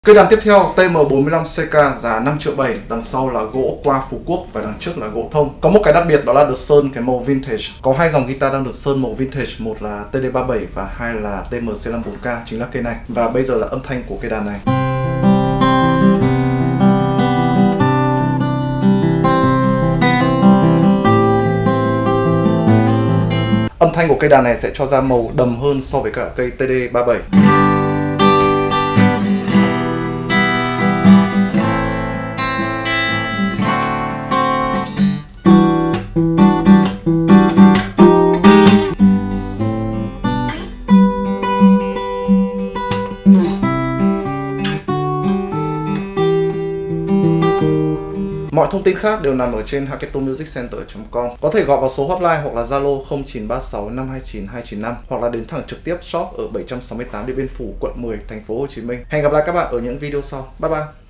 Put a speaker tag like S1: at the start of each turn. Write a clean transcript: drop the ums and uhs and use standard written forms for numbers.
S1: Cây đàn tiếp theo TM45CK giá 5,7 triệu, đằng sau là gỗ qua Phú Quốc và đằng trước là gỗ thông. Có một cái đặc biệt đó là được sơn cái màu vintage. Có hai dòng guitar đang được sơn màu vintage, một là TD37 và hai là TMC54K, chính là cây này. Và bây giờ là âm thanh của cây đàn này. Âm thanh của cây đàn này sẽ cho ra màu đầm hơn so với cả cây TD37. Mọi thông tin khác đều nằm ở trên haketomusiccenter.com. Có thể gọi vào số hotline hoặc là Zalo 0936 529 295 hoặc là đến thẳng trực tiếp shop ở 768 Điện Biên Phủ, quận 10, thành phố Hồ Chí Minh. Hẹn gặp lại các bạn ở những video sau. Bye bye.